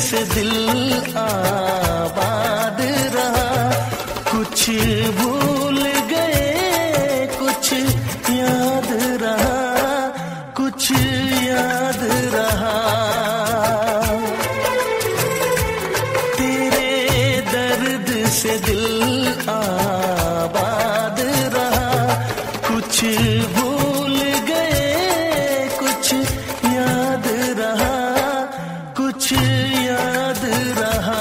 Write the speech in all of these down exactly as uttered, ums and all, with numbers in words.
से दिल आबाद रहा, कुछ भूल गए कुछ याद रहा, कुछ याद रहा। तेरे दर्द से दिल आबाद रहा, कुछ भूल गए कुछ याद रहा, कुछ याद रहा।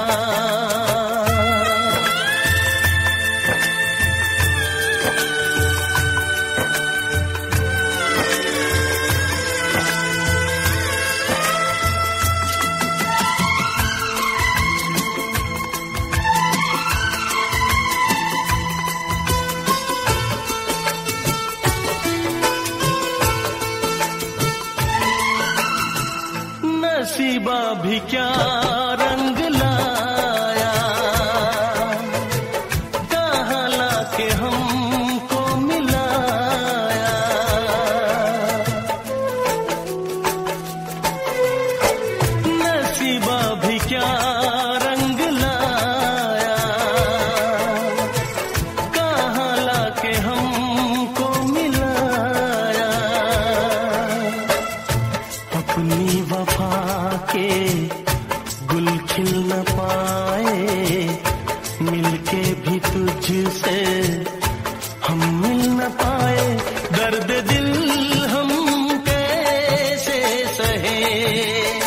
नसीबा भी क्या रंग लाया, कहाँ लाके हमको मिलाया। नसीबा भी क्या रंग लाया, कहाँ लाके हमको मिलाया। अपनी वफा के गुल खिल न पाए, मिलके भी तुझसे हम मिल न पाए। दर्द दिल हम कैसे सहे,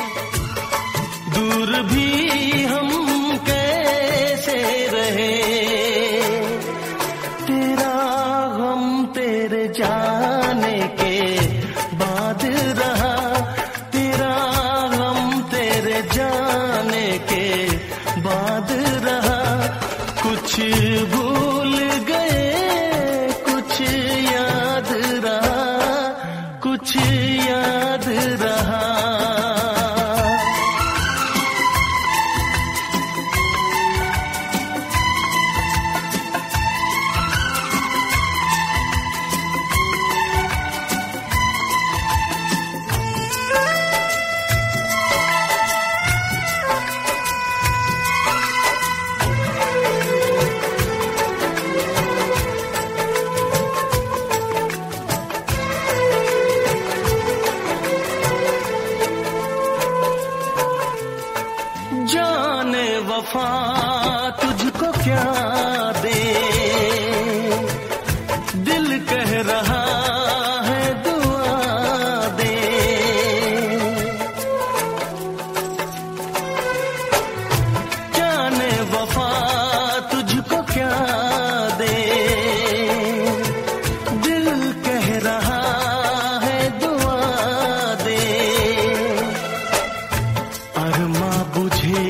दूर भी हम कैसे रहे। तेरा गम तेरे जाने के बाद रहा, जाने के बाद रहा। कुछ भूल गए कुछ याद रहा, कुछ याद रहा। जाने वफा तुझको क्या दे, दिल कह रहा है दुआ दे। जाने वफा तुझको क्या दे, दिल कह रहा है दुआ दे। अरमा बुझे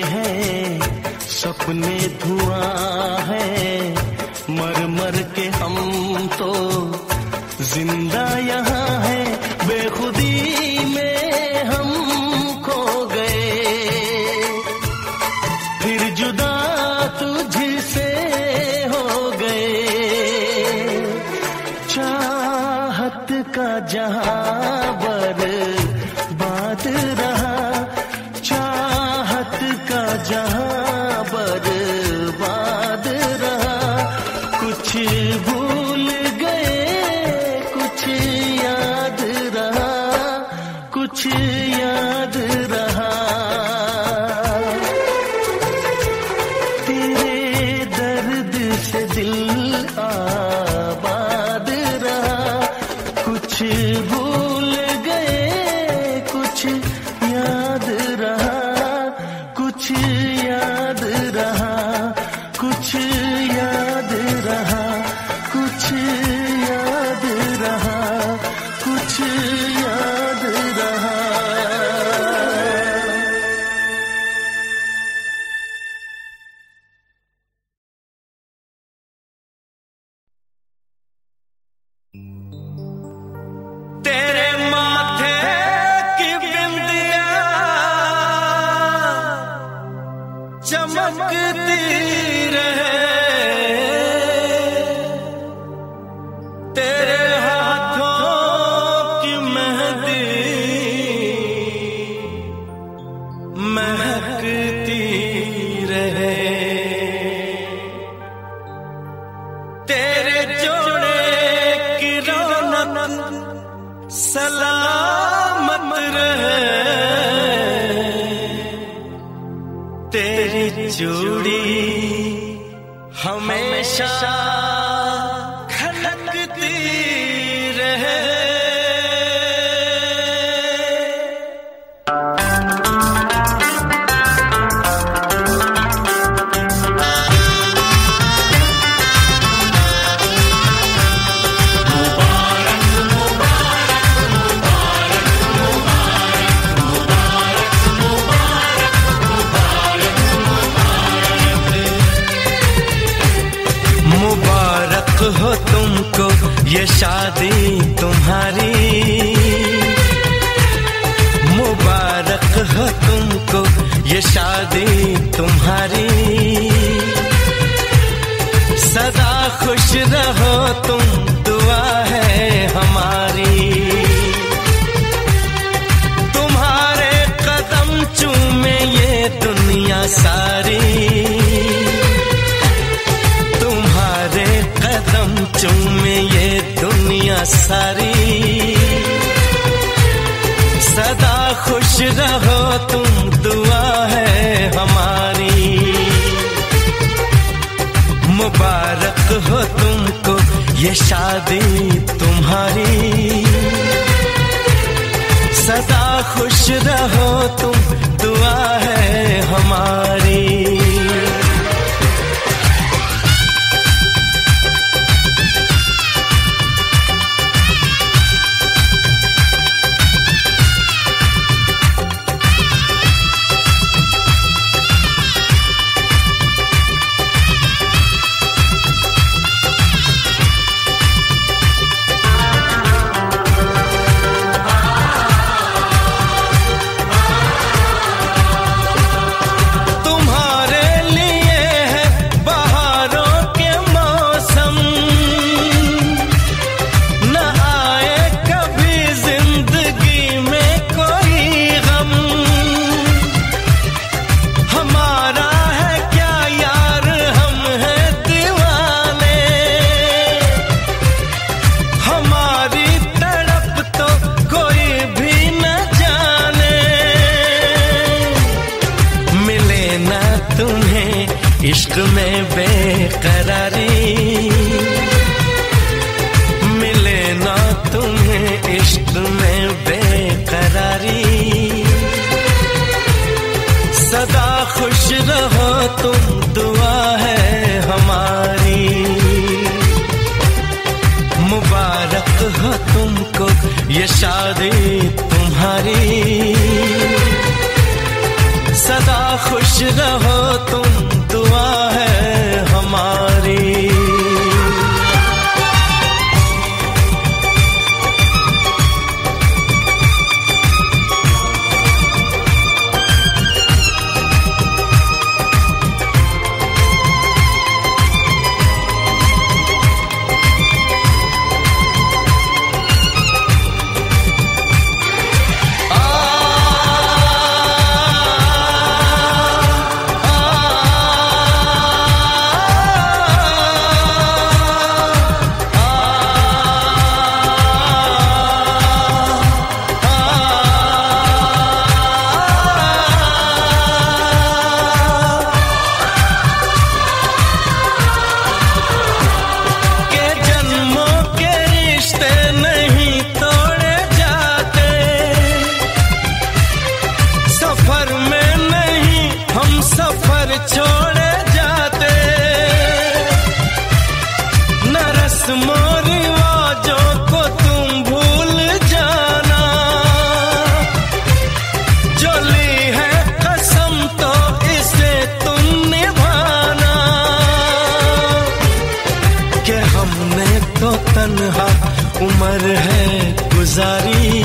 सपने धुआं है, मर मर के हम तो जिंदा यहाँ है। बेखुदी में हम खो गए, फिर जुदा तुझसे हो गए। चाहत का जहां बर्बाद रहा, चाहत का जहां बर्बाद रहा। कुछ भूल गए कुछ याद रहा, कुछ याद रहा। तेरे दर्द से दिल आबाद रहा, कुछ भूल गए कुछ याद रहा, कुछ याद रहा, कुछ याद रहा, कुछ याद रहा, कुछ याद रहा। तेरे माथे की बिंदिया चमकती रहे, तेरे हाथों की मेहंदी महक हो तुमको ये शादी तुम्हारी, मुबारक हो तुमको ये शादी तुम्हारी। सदा खुश रहो तुम, दुआ है हमारी। तुम्हारे कदम चूमे ये दुनिया सारी, कदम चूमे ये दुनिया सारी। सदा खुश रहो तुम, दुआ है हमारी। मुबारक हो तुमको ये शादी तुम्हारी। सदा खुश रहो तुम, दुआ है हमारी। इश्क में बेकरारी मिले ना तुम्हें, इश्क में बेकरारी। सदा खुश रहो तुम, दुआ है हमारी। मुबारक हो तुमको ये शादी तुम्हारी। सदा खुश रहो तुम, दुआ है हमारी। छोड़े जाते न रस्मों रिवाजों को तुम भूल जाना। जो ली है कसम तो इसे तुम निभाना। कि हमने तो तन्हा उम्र है गुजारी।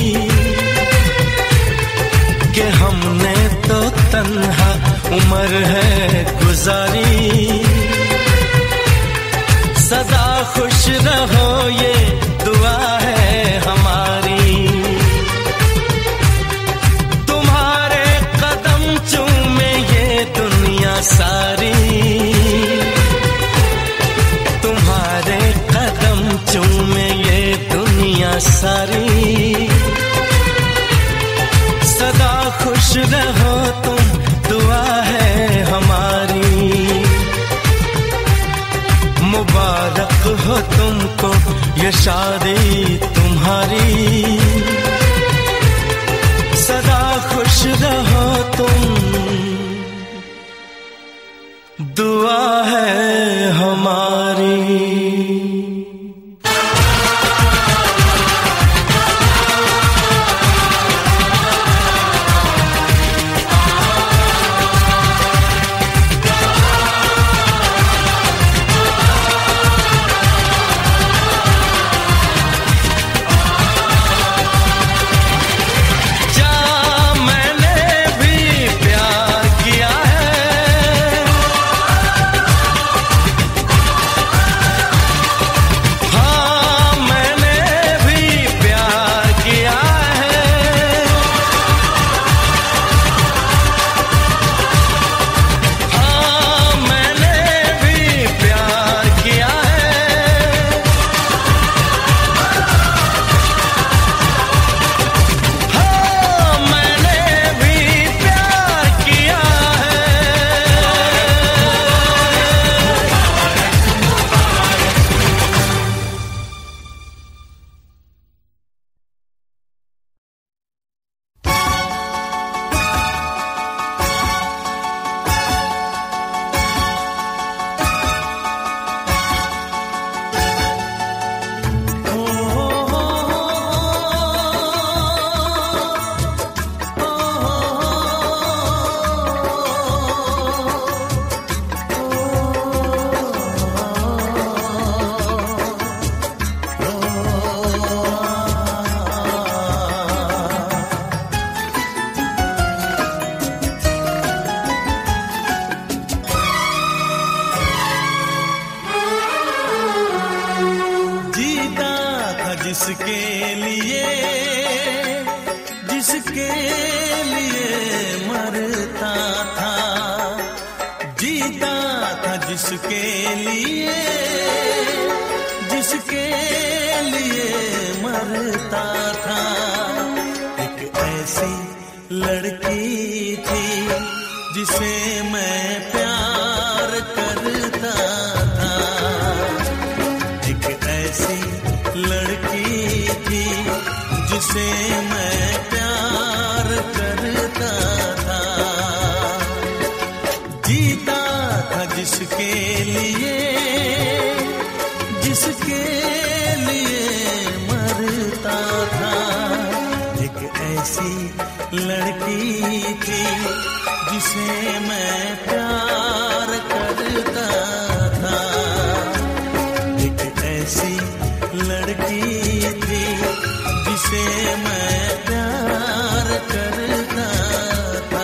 कि हमने तो तन्हा उम्र है गुजारी। सदा खुश रहो ये दुआ है हमारी। तुम्हारे कदम चूमे ये दुनिया सारी। तुम्हारे कदम चूमे ये दुनिया सारी। सदा खुश रहो तुम, दुआ है हमारी। मुबारक हो तुमको ये शादी तुम्हारी। सदा खुश रहो तुम, दुआ है हमारी। जिसके लिए जिसके लिए मरता था, जीता था जिसके लिए जिसके लिए मरता था। एक ऐसी लड़की थी जिसे मैं प्यार करता था, एक ऐसी लड़की थी जिसे मैं प्यार करता था। जीता था जिसके लिए जिसके लिए मरता था। एक ऐसी लड़की थी जिसे मैं प्यार करता था, एक ऐसी लड़की थी जिसे मैं प्यार करता था।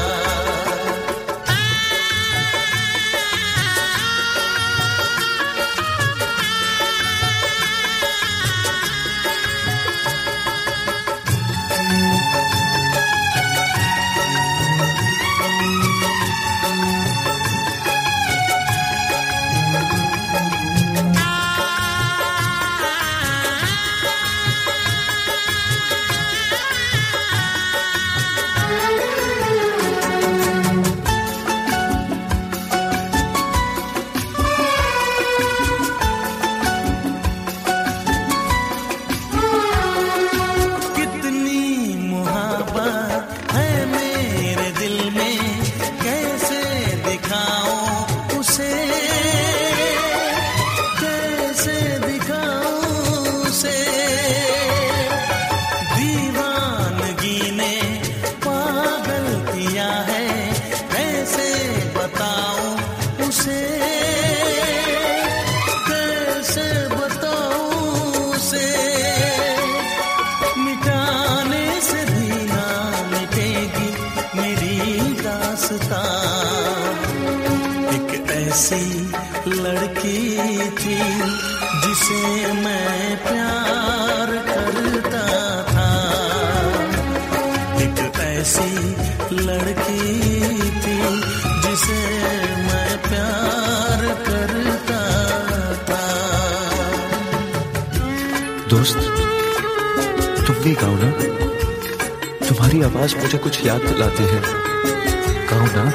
एक ऐसी लड़की थी जिसे मैं प्यार करता था, एक ऐसी लड़की थी जिसे मैं प्यार करता था। दोस्त, तुम भी गाओ ना, तुम्हारी आवाज मुझे कुछ याद दिलाती है, गाओ ना।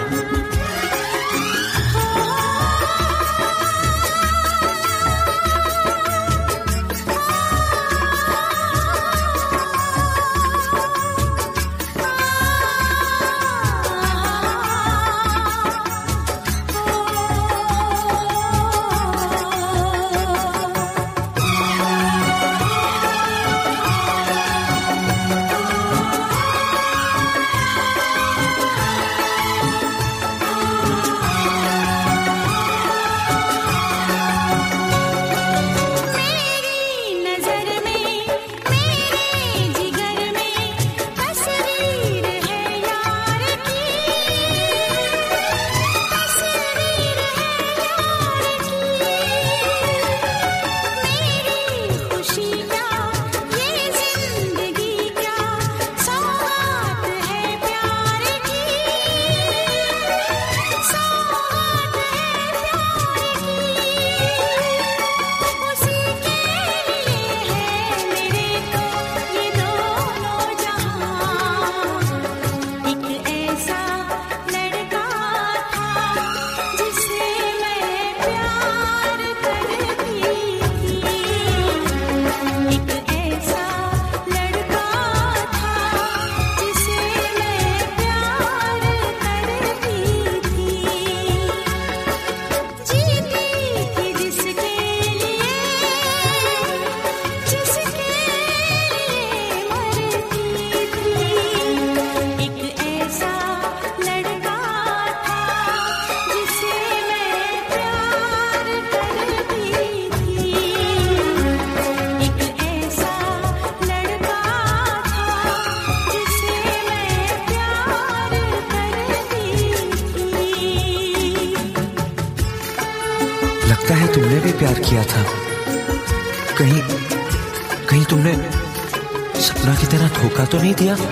लगता है तुमने भी प्यार किया था। कहीं कहीं तुमने सपना की तरह धोखा तो नहीं दिया?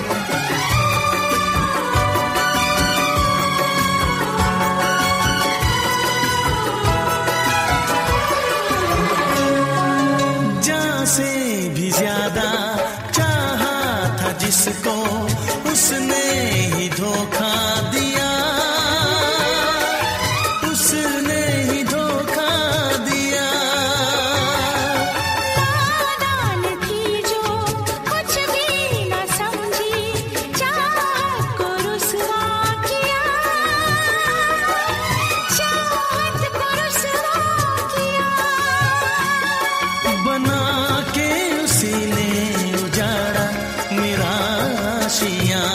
जान से भी ज्यादा चाहा था जिसको, उसने ही धोखा दिया, उसने ही धोखा दिया। नादान थी जो कुछ भी न समझी, चाहत को रुसवा किया, चाहत को रुसवा किया। बना के उसी ने उजाड़ा मेरा आशियाँ।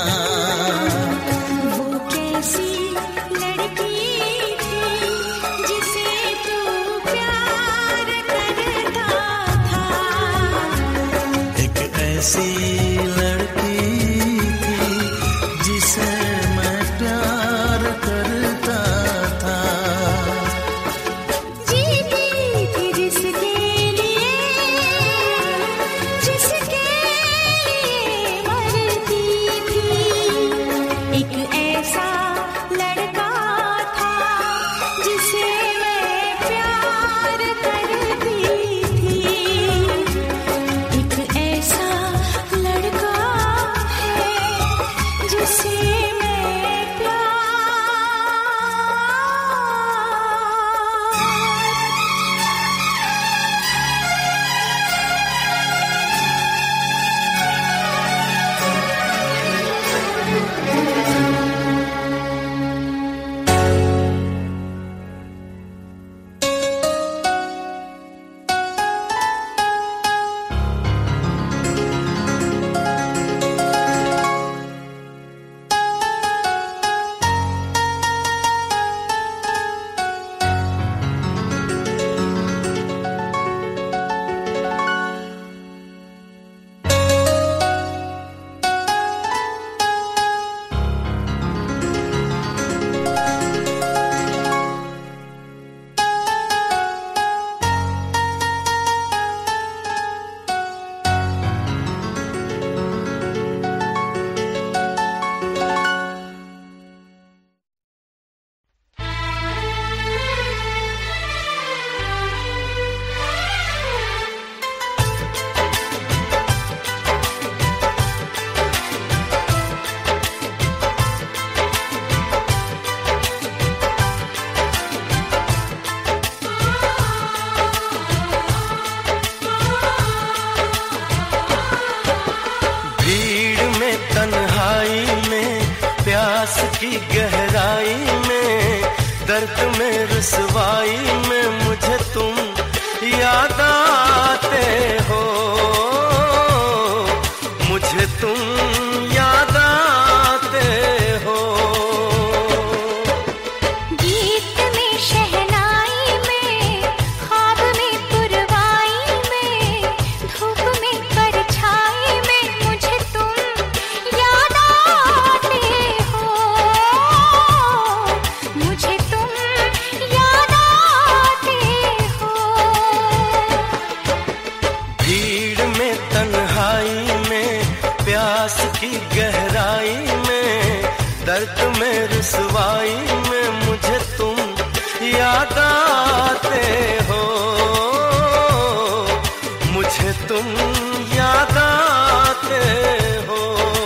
वो कैसी लड़की थी जिसे तू प्यार करता था। एक ऐसी लड़की थी जिसे मैं प्यार करता था। जीती थी जिसके लिए, जिसके लिए मरती थी। एक ऐसा लड़का था जिसे मैं प्यार करती थी। एक ऐसा लड़का है जिसे मैं प्यार भीड़ में तन्हाई में प्यास की गहराई में दर्द में रुसवाई में मुझे तुम याद आते हो, मुझे तुम याद आते हो। गीत में शहनाई में, ख्वाब में पुरवाई में, धूप में परछाई में मुझे तुम याद आते हो, मुझे तुम याद आते हो। भीड़ में तन्हाई में प्यास की गहराई में दर्द में रुसवाई में मुझे तुम याद आते हो, मुझे तुम याद आते हो।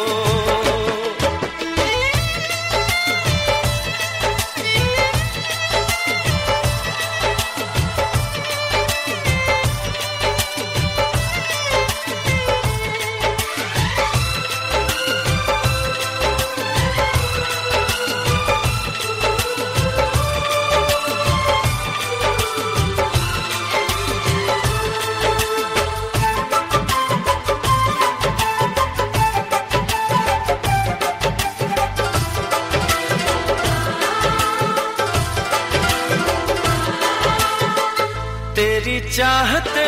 तेरी चाहते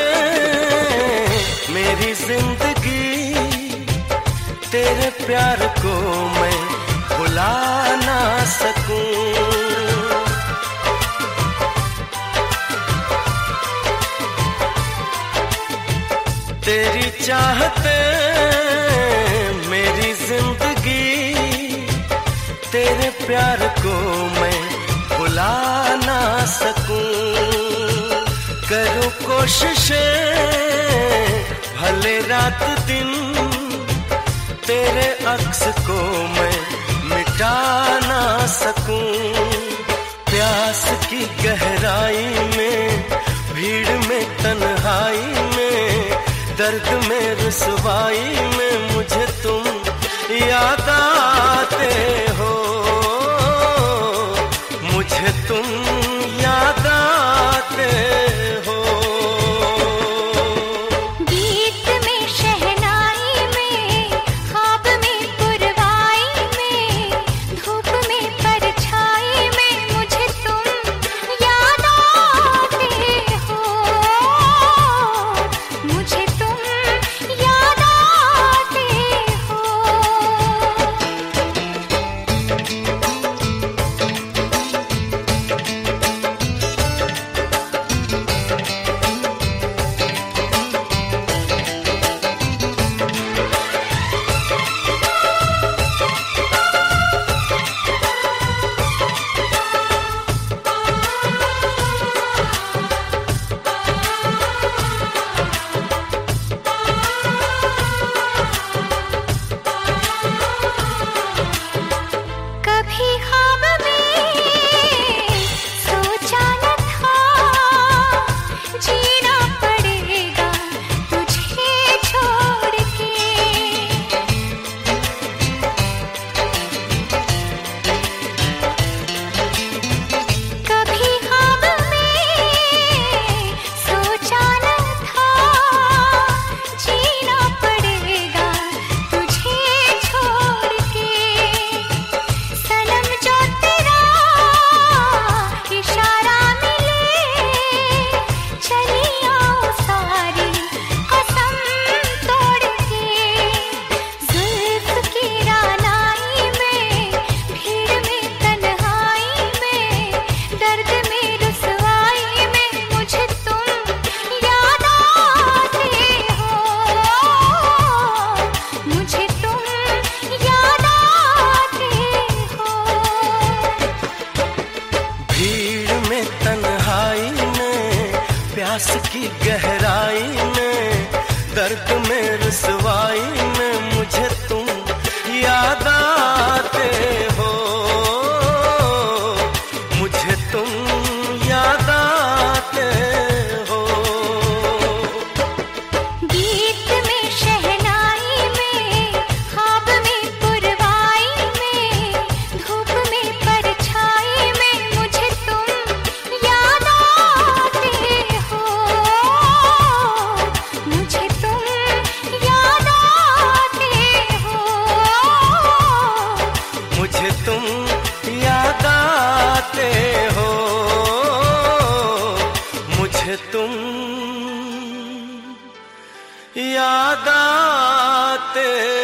मेरी जिंदगी, तेरे प्यार को मैं भुला ना सकूं। तेरे प्यार को मैं भुला ना सकूं। करूं कोशिशें भले रात दिन, तेरे अक्स को मैं मिटा ना सकूं। प्यास की गहराई में, भीड़ में, तन्हाई में, दर्द में, रुसवाई में मुझे तुम याद आते हो, मुझे तुम याद आते हो। गीत में, शहनाई में, ख्वाब में, पुरवाई में, धूप में, परछाई में मुझे तुम याद आते हो, मुझे तुम याद आते हो। कभी ख्वाब में सोचा न था, जीना पड़ेगा तुझे छोड़ के। कभी ख्वाब में सोचा न था, जीना पड़ेगा तुझे छोड़ के। सनम जो तेरा इशारा मिले, चली आओ सारी कसम तोड़ के। जुल्फ की रानाई में, भीड़ में, तन्हाई में, दर्द में, रुसवाई में मुझे तुम याद आते हो, मुझे तुम याद आते हो। भीड़ में, तन्हाई में, प्यास की गहराई में, दर्द में, रुसवाई में मुझे तुम याद आते हो, मुझे तुम याद आते हो। गीत में, शहनाई में, ख्वाब में, पुरवाई में, धूप में, परछाई में मुझे तुम याद आते हो, मुझे तुम याद आते हो, मुझे तुम याद आते हो, मुझे तुम याद आते